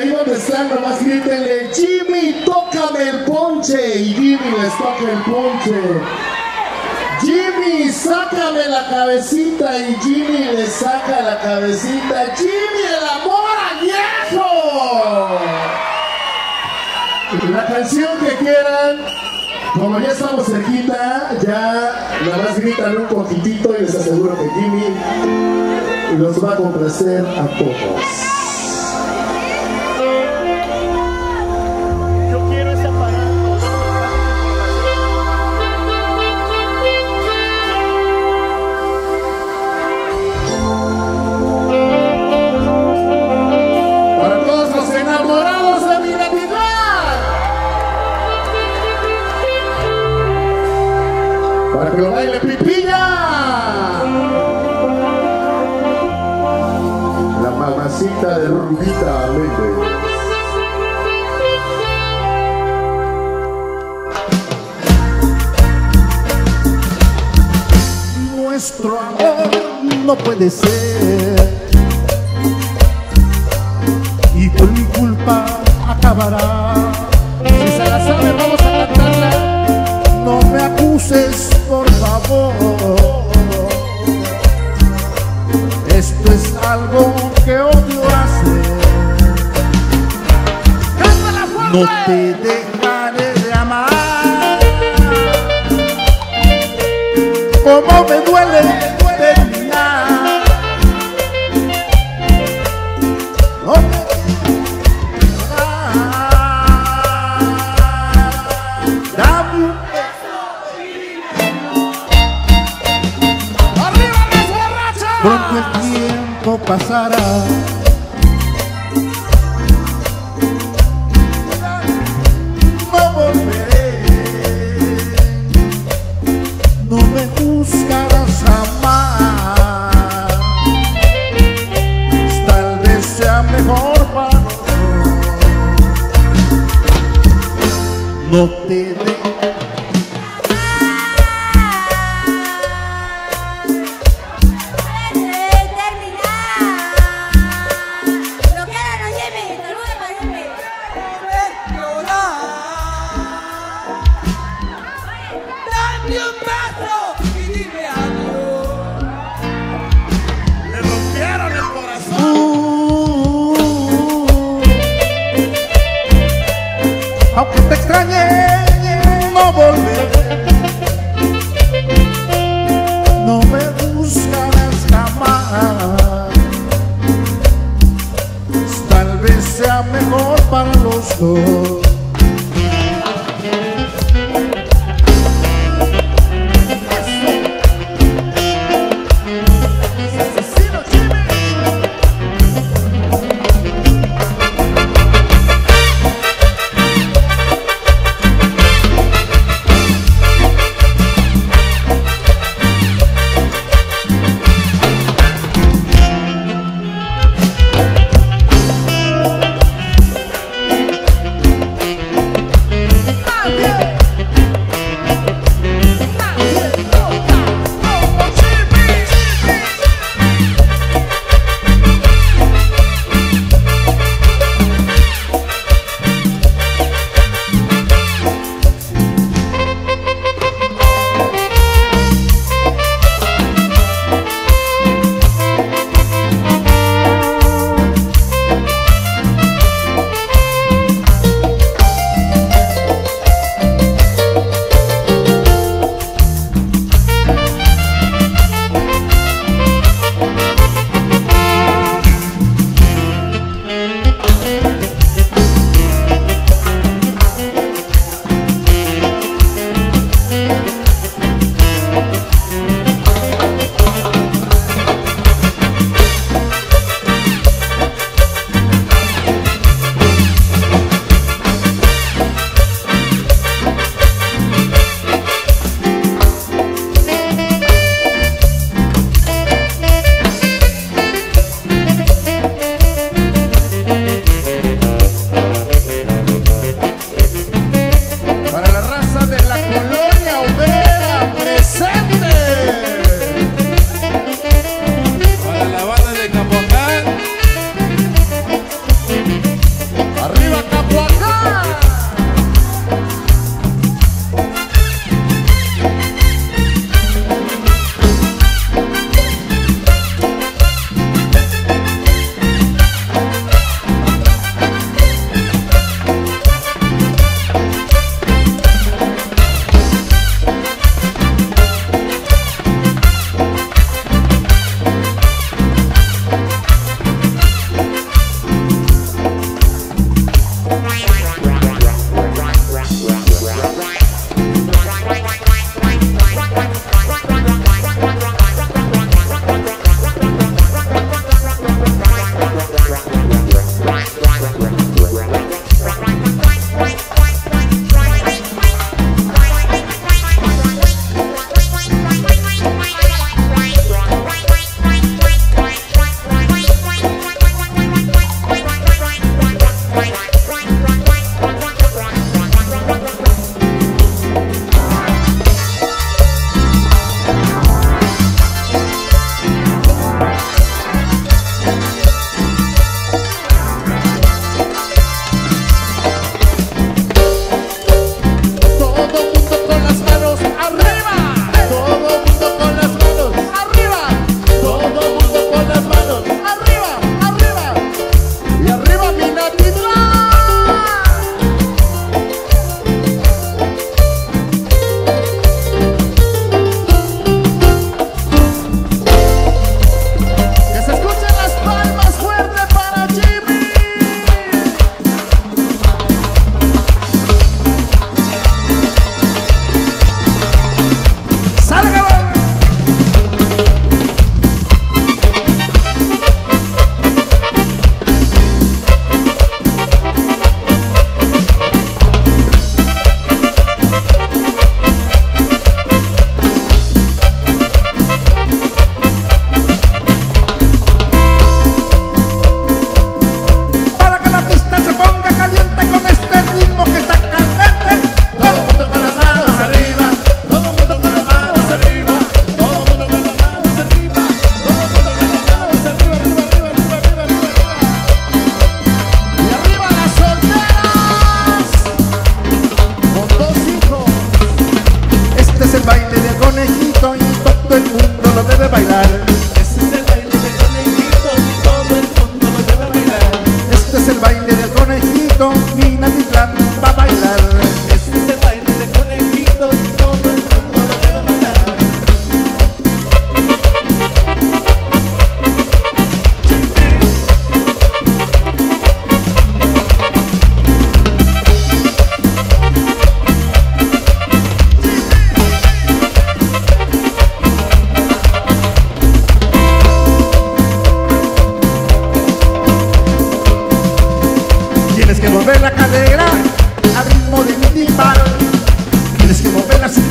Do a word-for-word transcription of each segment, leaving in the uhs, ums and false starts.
ahí donde están, nomás grítenle: Jimmy, tócame el ponche. Y Jimmy les toca el ponche. Jimmy, sácame la cabecita. Y Jimmy le saca la cabecita. Jimmy, el amor añejo. La canción que quieran. Como ya estamos cerquita, ya nada más gritan un poquitito y les aseguro que Jimmy los va a complacer a todos. Yo quiero ese aparato. Para todos los enamorados de mi Navidad. Para que lo baile Pipilla. La mamacita de Rubita Méndez. Nuestro amor no puede ser, y por mi culpa acabará. Si se la sabe, vamos a cantarla. No me acuses, por favor. Esto es algo que odio hacer. No te dejaré de amar. Como me duele terminar. No te dame un pronto el tiempo pasará. No volveré. No me buscarás jamás. Tal vez sea mejor para nosotros. No te dejes. Aunque te extrañe, no volveré. No me buscarás jamás. Tal vez sea mejor para los dos.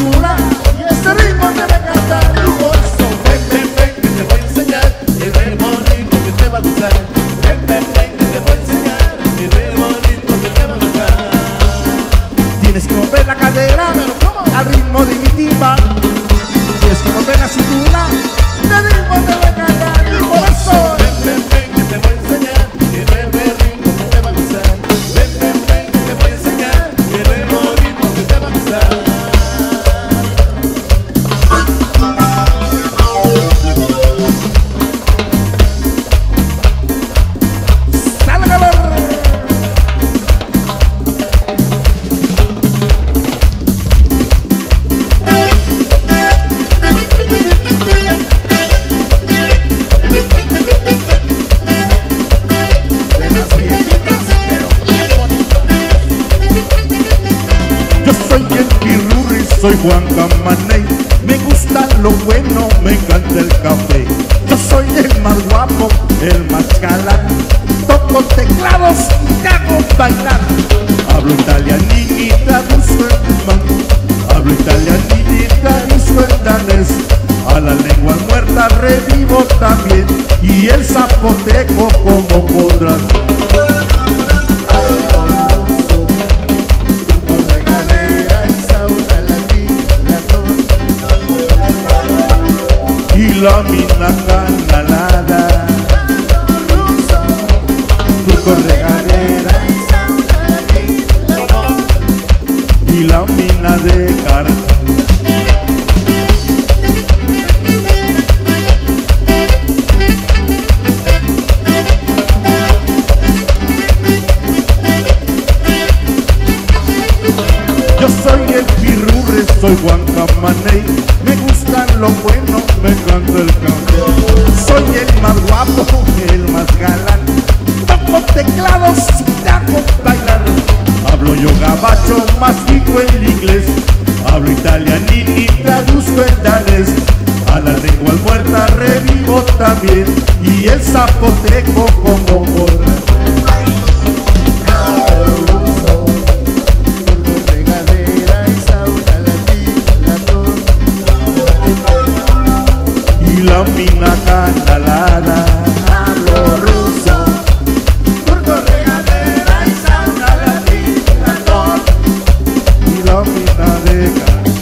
cintura y este ritmo te va a encantar. Tu bolso, Ven, ven, ven, que te voy a enseñar el ritmo bonito que te va a gustar. Ven, ven, ven, que te voy a enseñar el ritmo bonito que te va a gustar. tienes que mover la cadera al ritmo de mi timba. Tienes que mover la cintura, el ritmo te va a encantar. Tu bolso, Ven, ven, ven, que te voy a enseñar el ritmo que te va a gustar. Ven, ven, ven, que te voy a enseñar el ritmo bonito que te va a gustar. sale calor. Yo soy el Pirurri, soy Juan Camaney. Me gusta lo bueno, me encanta el café. Yo soy el más guapo, el más galán. Toco teclados y te hago bailar. Hablo italianino y traduzco el mango. Hablo italianino y traduzco el danés. A la lengua muerta revivo también. Y el zapoteco como podrás. Y la mina canalada, turco regadera y la mina de carne. Yo soy el Pirurre, soy Juan Camaney. Me gusta lo bueno, me encanta el café. Soy el más guapo, el más galán. Toco teclados y te hago bailar. Hablo yo gabacho, mastico el inglés. Hablo italianino y traduzco el danés. A la lengua muerta revivo también. Y el zapoteco como podrás. Y la mina canalada, hablo ruso, turco regadera y sauna latina, y la mina de carne.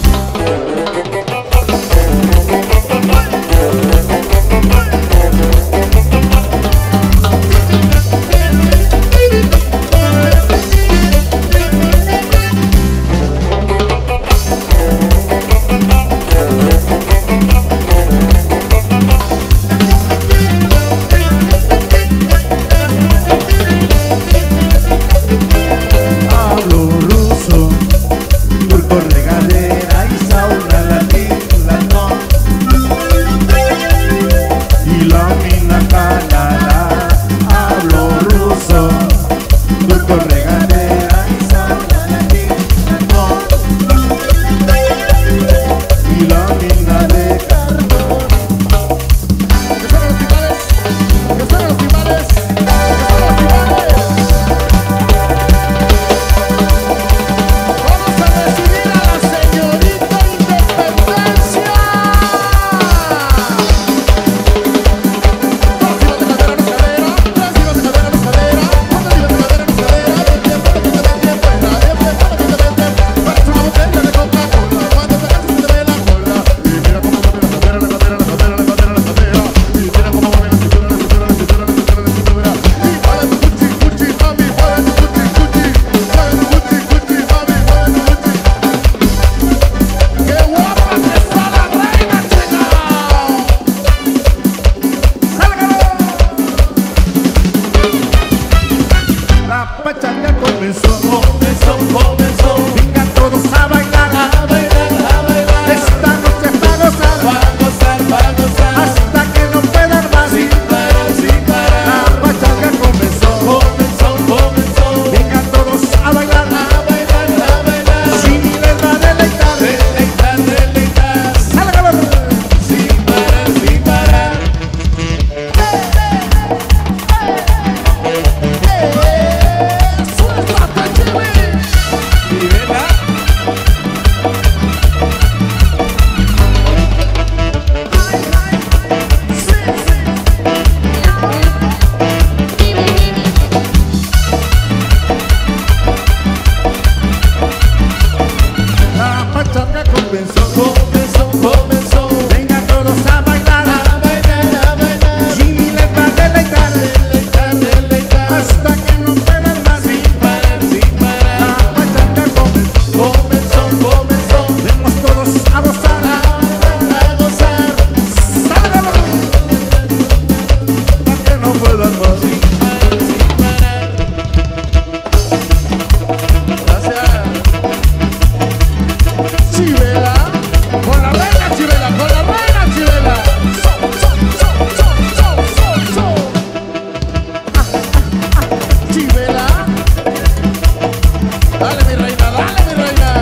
comenzó, comenzó, comenzó. venga todos a bailar, A bailar, a bailar. Jimmy les va a deleitar, Deleitar, deleitar. hasta que no puedan más, Sin parar, sin parar. la bachata comenzó, Comenzó, comenzó. vemos todos a gozar, A gozar. ¡sábalo! Hasta que no puedan más. Gracias. Chivela, con la reina Chivela, con la reina Chivela. So, so, so, so, so, so, so. Ah, ah, ah. Chivela, Dale, mi reina, dale, mi reina.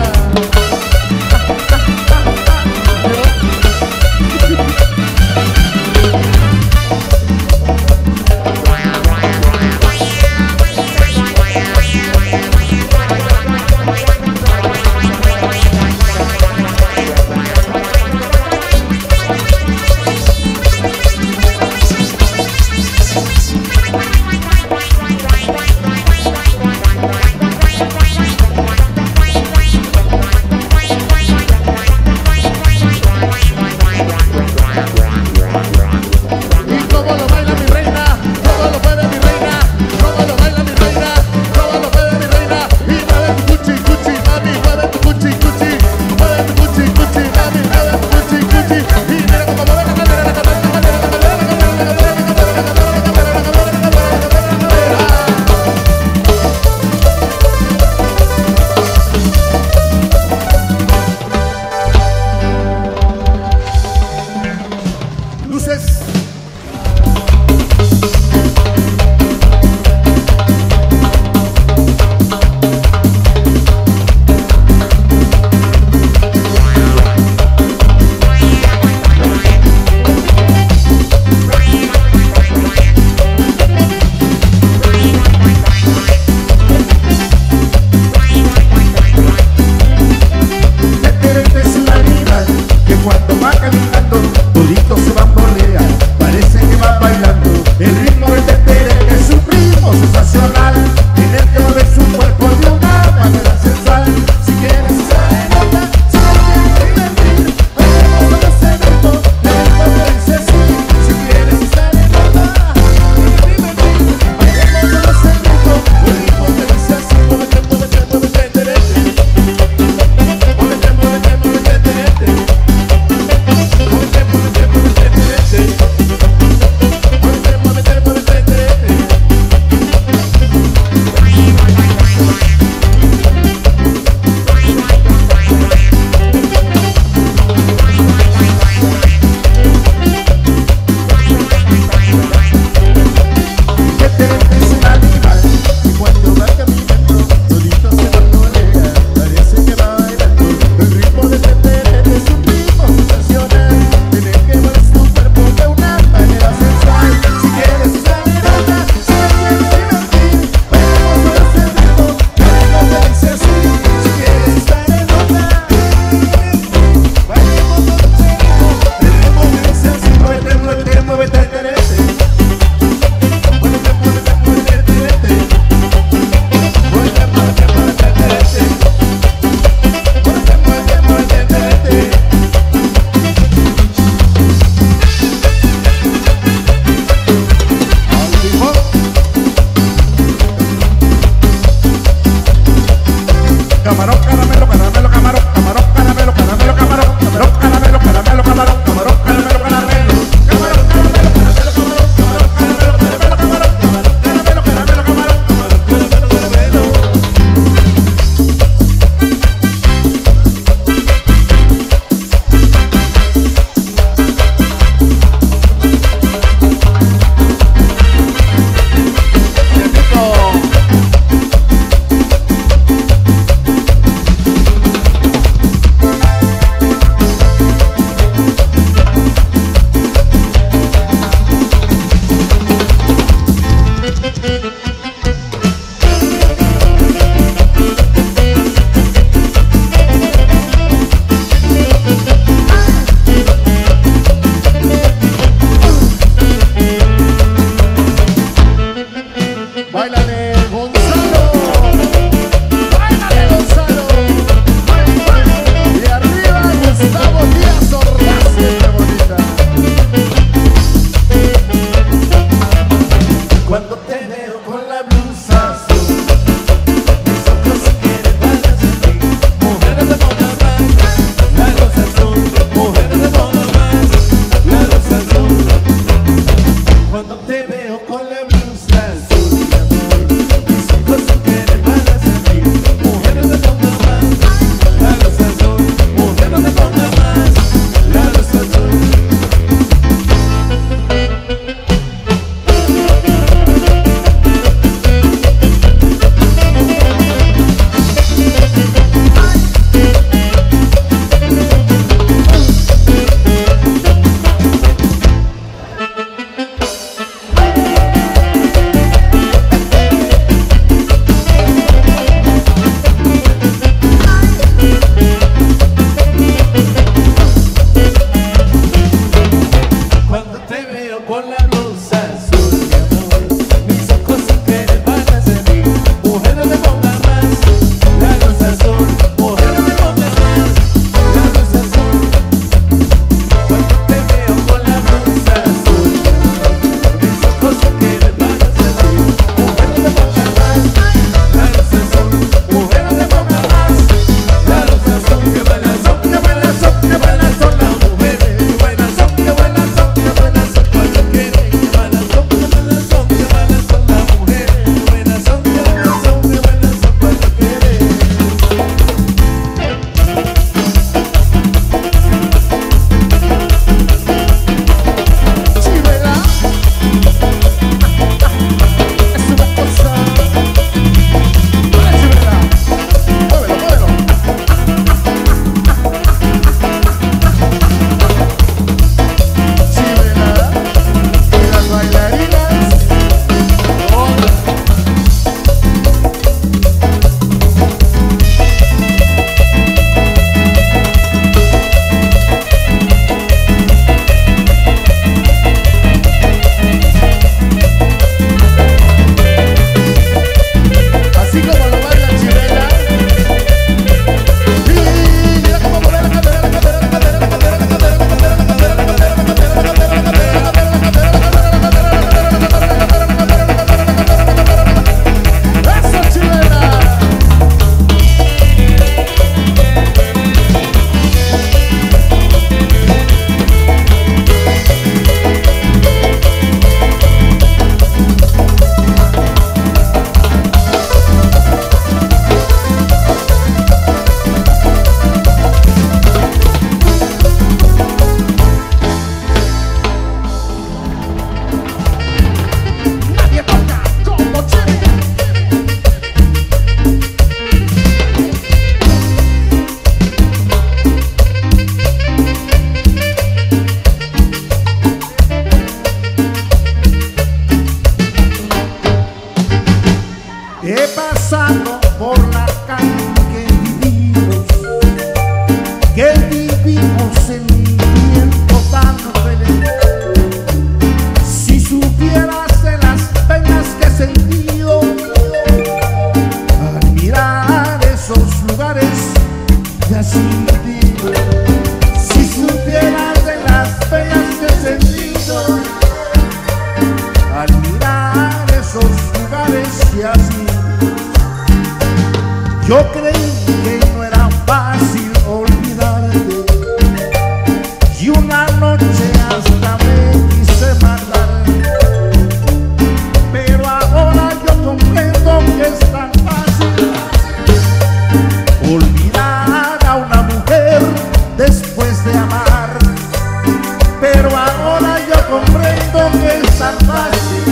después de amar. Pero ahora yo comprendo que es tan fácil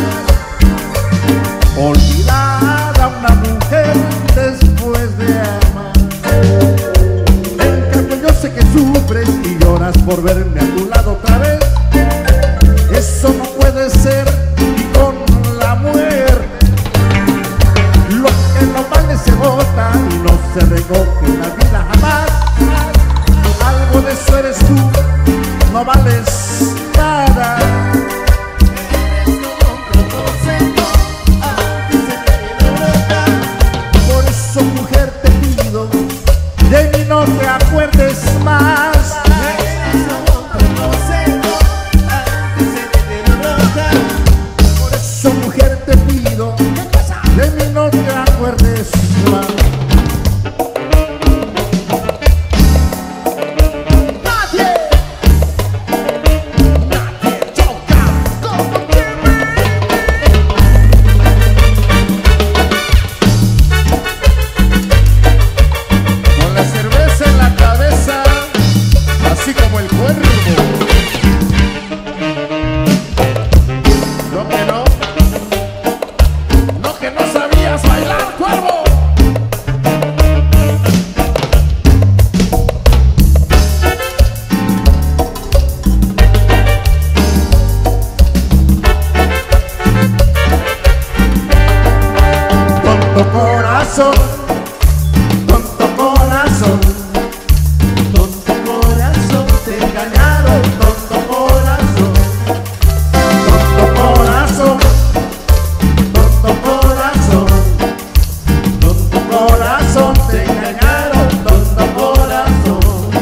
olvidar a una mujer después de amar. En cambio yo sé que sufres y lloras por verme a tu lado otra vez. Eso no puede ser y con la muerte lo que no vale se bota y no se recoge en la vida jamás. Algo de eso eres tú, no vales nada. Por eso mujer te pido, de mí no te acuerdes más. Por eso mujer te pido, de mí no te acuerdes más. Corazón, tonto corazón, tonto corazón, te engañaron, tonto corazón, tonto corazón, tonto corazón, tonto corazón, te engañaron, tonto corazón.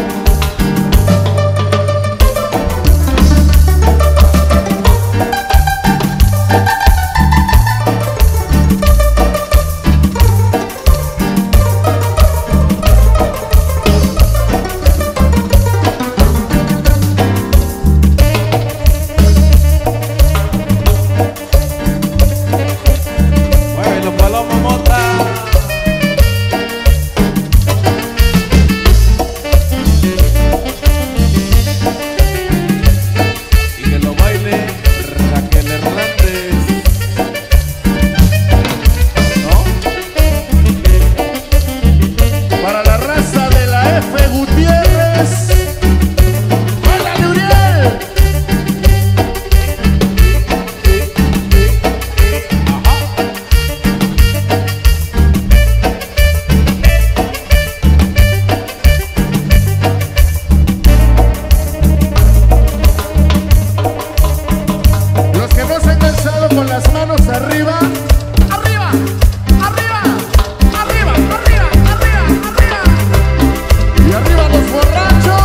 Con las manos arriba, arriba, arriba, arriba, arriba, arriba, arriba. Y arriba los borrachos.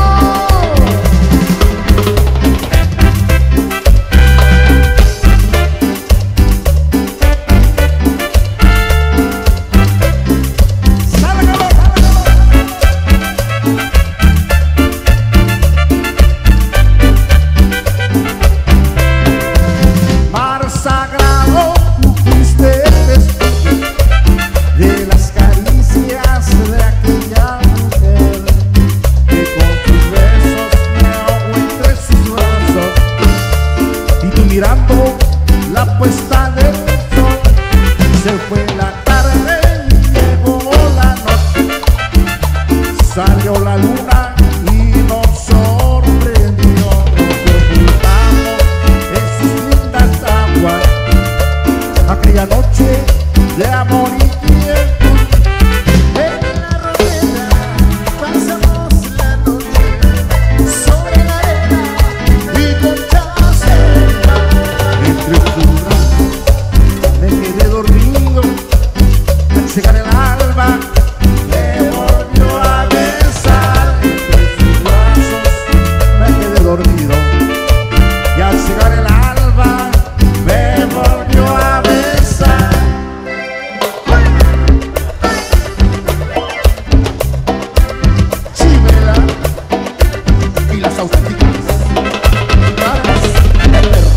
Sagrado, tú fuiste testigo de las caricias de aquella mujer que con tus besos me ahogó entre sus brazos. Y tú mirando la puesta del sol, se fue la tarde y llegó la noche. Salió la luna y nos sorprendió. Nos ocultamos en sus lindas aguas aquella noche de amor y tiempo. En la rodera pasamos la noche sobre la arena y conchas en mar. Entre tus brazos me quedé dormido. Al llegar el alba me volvió a besar. Entre tus brazos me quedé dormido. Y al llegar el alba me volvió a besar. Chimela y las auténticas raras del perro.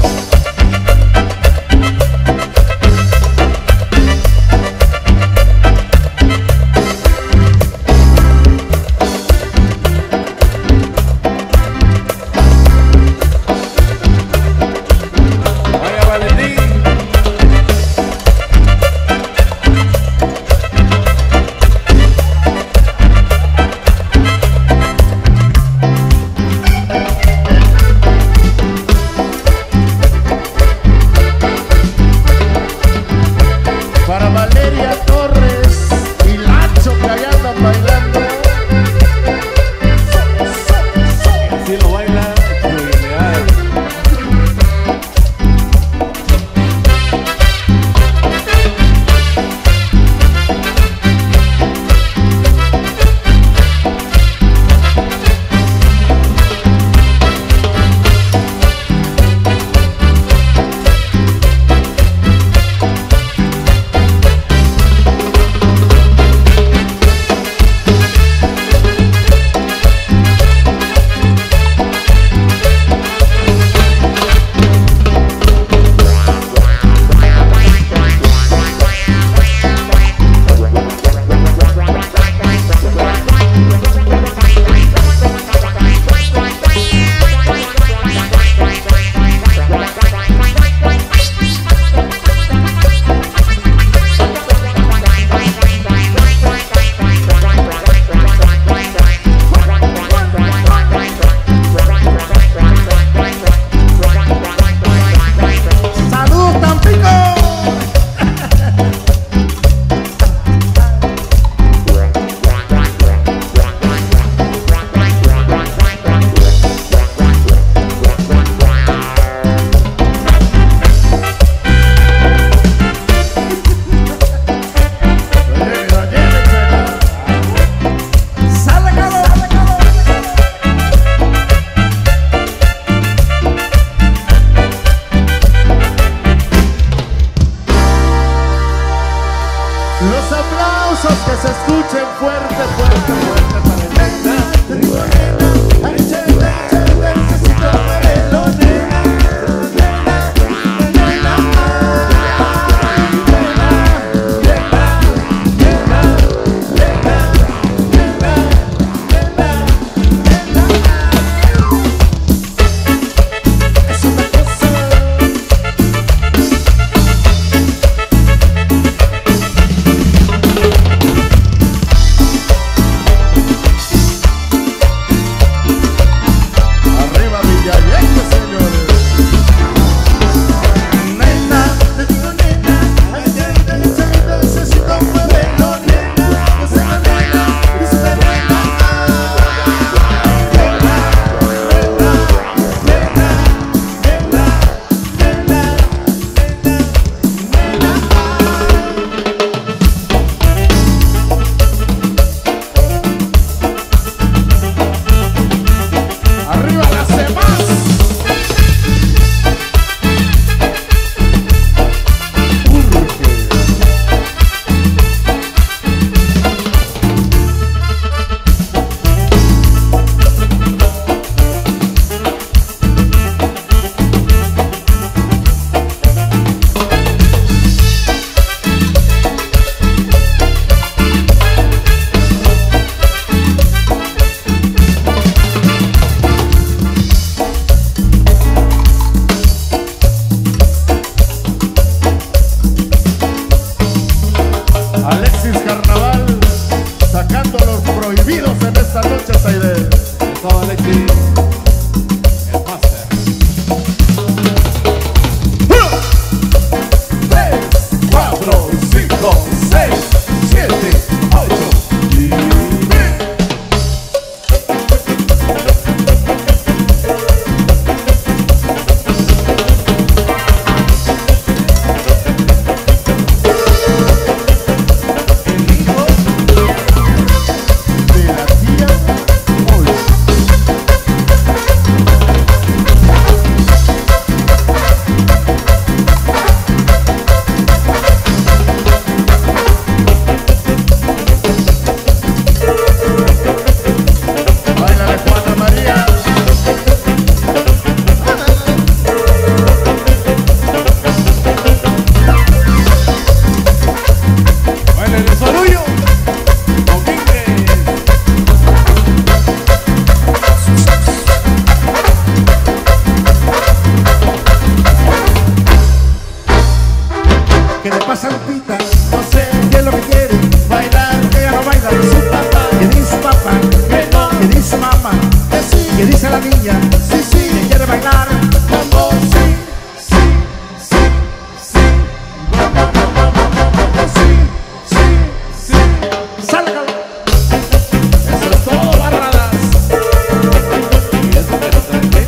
que dice la niña, sí, sí, que quiere bailar. Mambo, sí, sí, sí, sí. Mambo, mambo, mambo, mambo, sí, sí, sí. Sálgalo. Eso es todo, barradas. Y eso que no trae.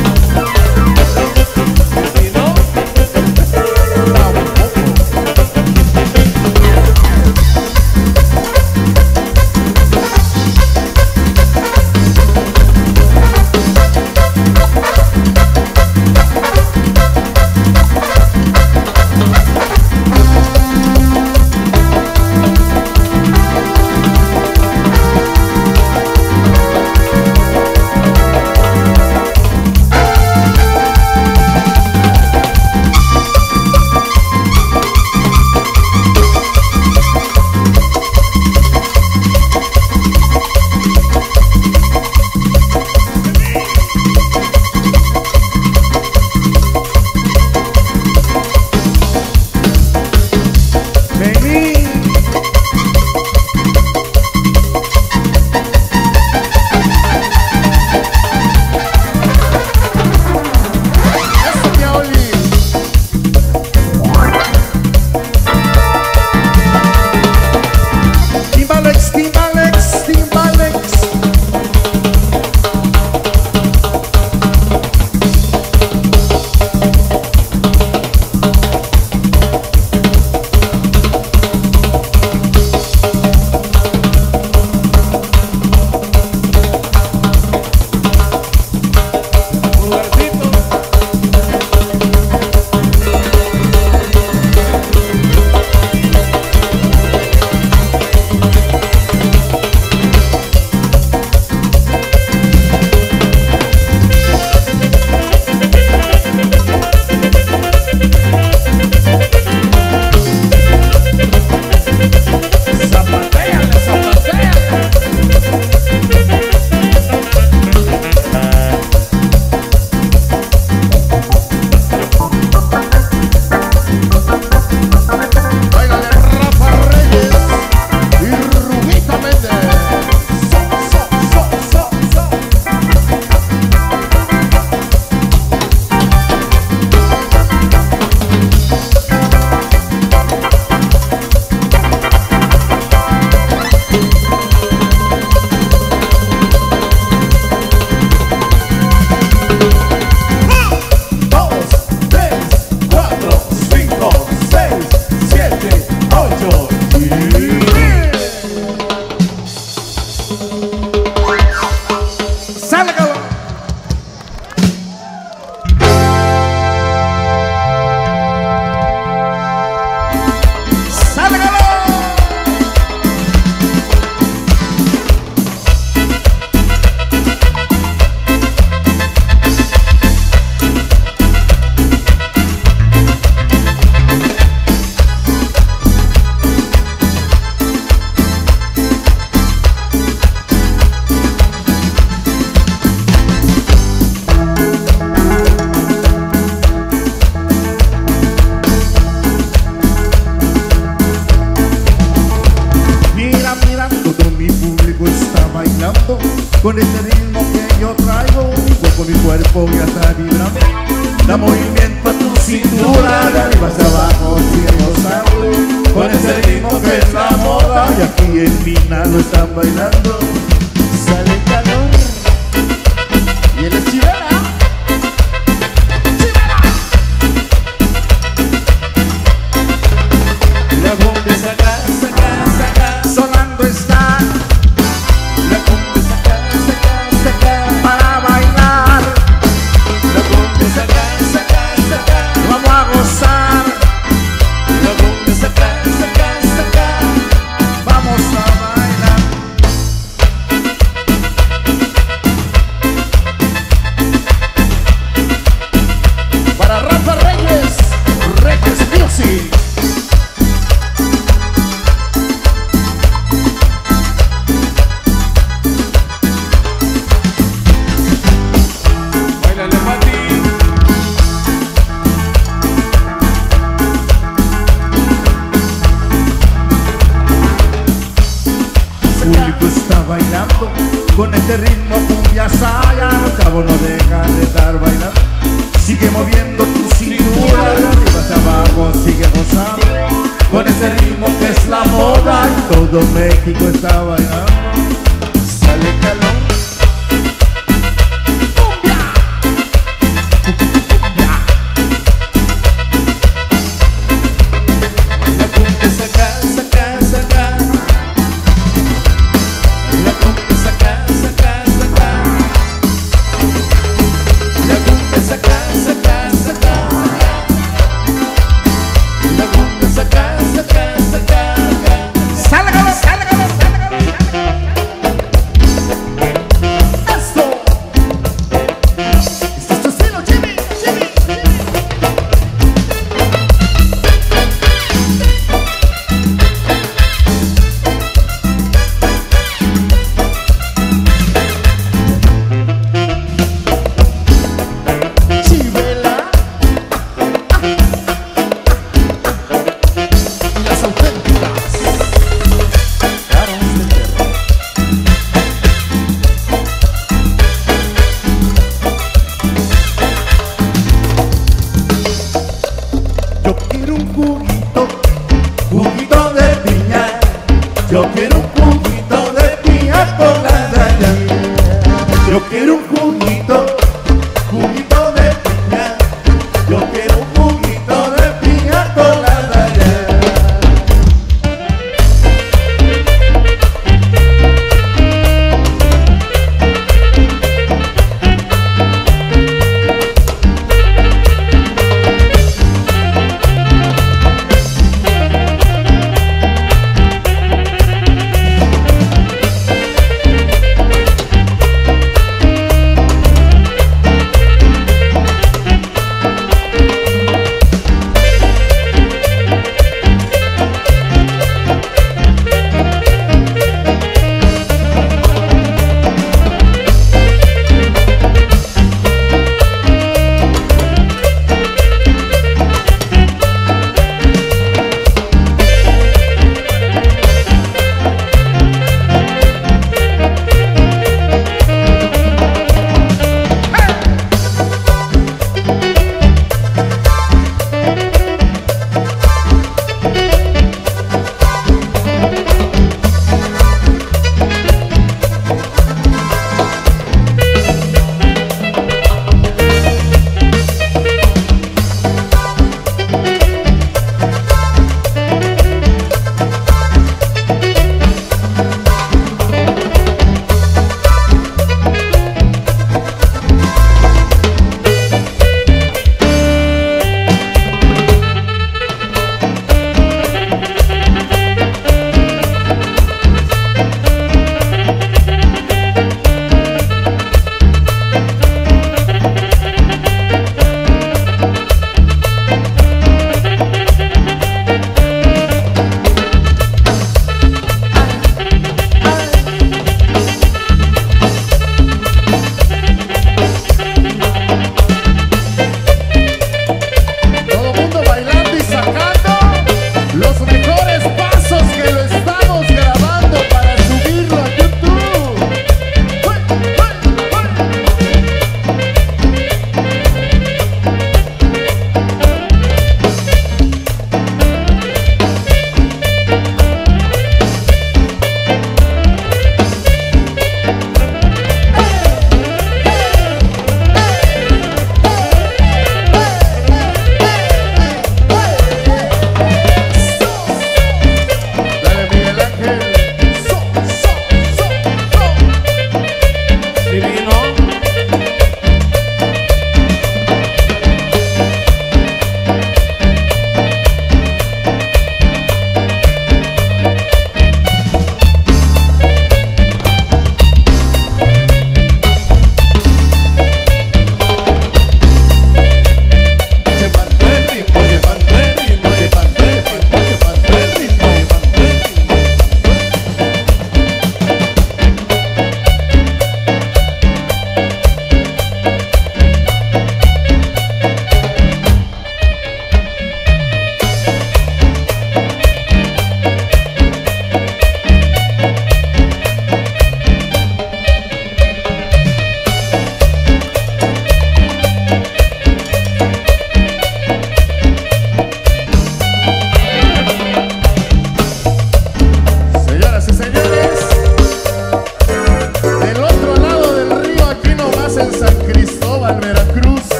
Si no, tampoco. Con este ritmo que yo traigo, con mi cuerpo ya está vibrando. Da movimiento a tu cintura, de arriba hacia abajo, sigue gozando. Con este ritmo que es la moda, y aquí en Mina lo están bailando. Sale el calor y él es chivera. ¡Chivera! La bomba saca, saca, saca. Sonando está La bomba saca, saca, saca. para bailar. La bomba saca, saca, saca. Vamos a gozar, La bomba saca, saca, saca. vamos a bailar. todo México está bailando. Sale calor. La cumbia saca, saca, saca. La cumbia saca, saca, saca. La cumbia saca, saca, saca. La cumbia saca, saca, saca. ¡Sale calor, sale calor, sale calor!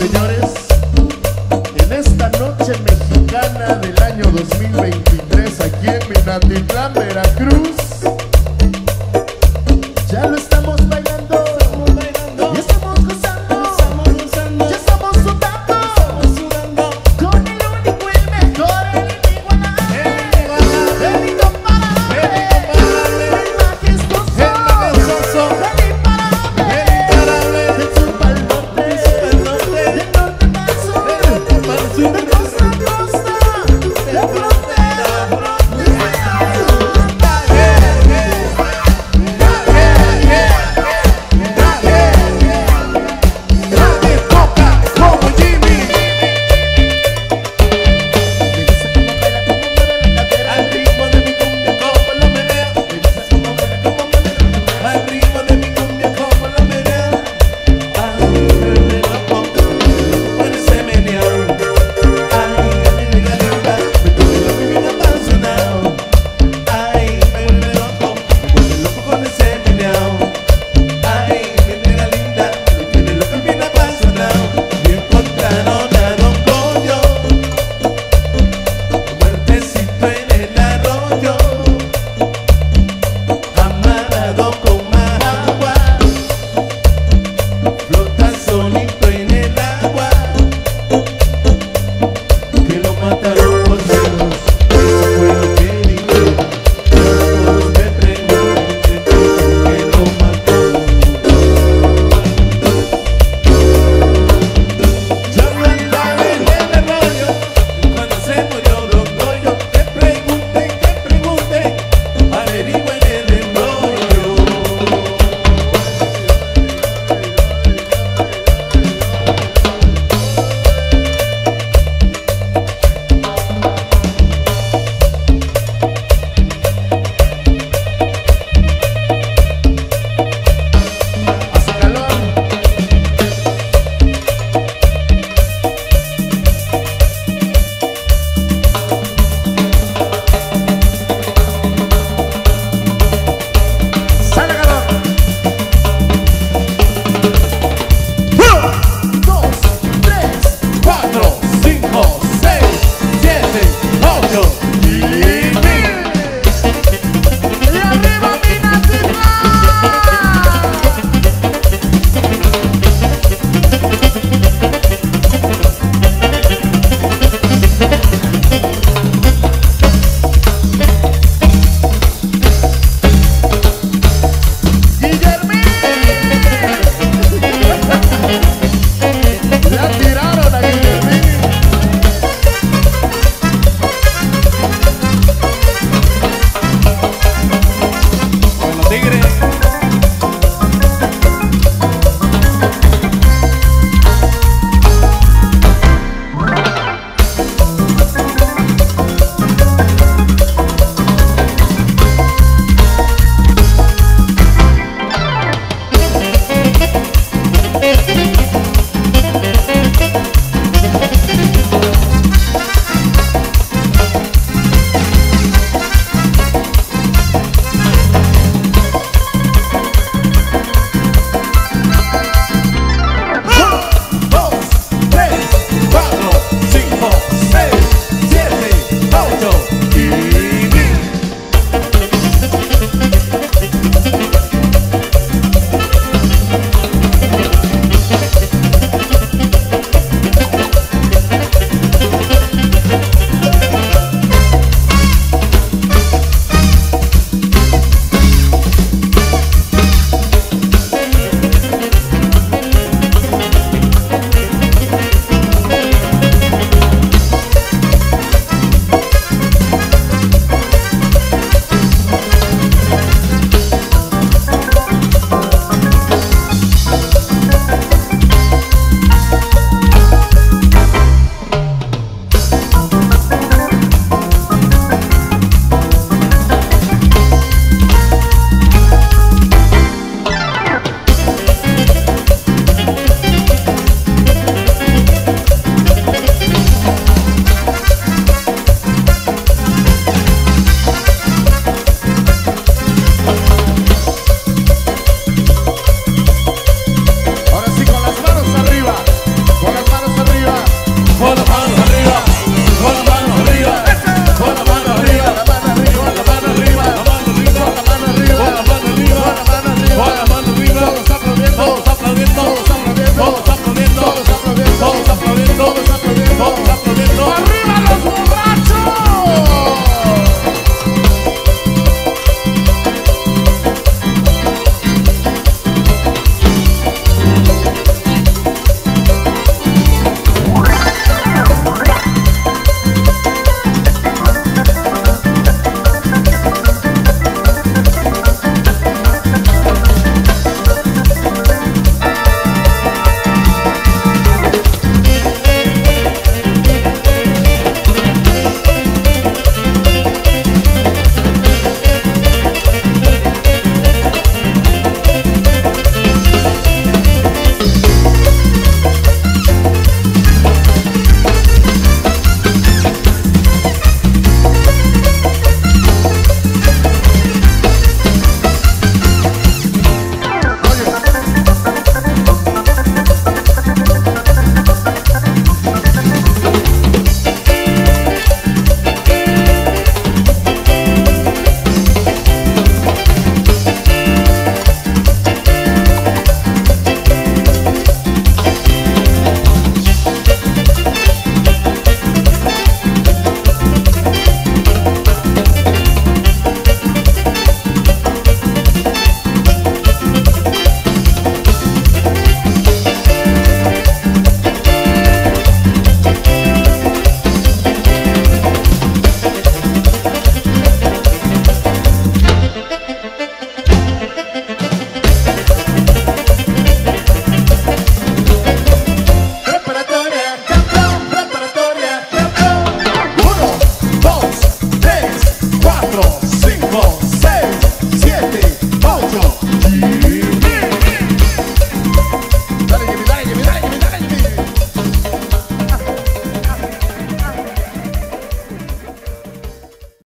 señores, en esta noche mexicana del año dos mil veintitrés, aquí en Minatitlán, Veracruz.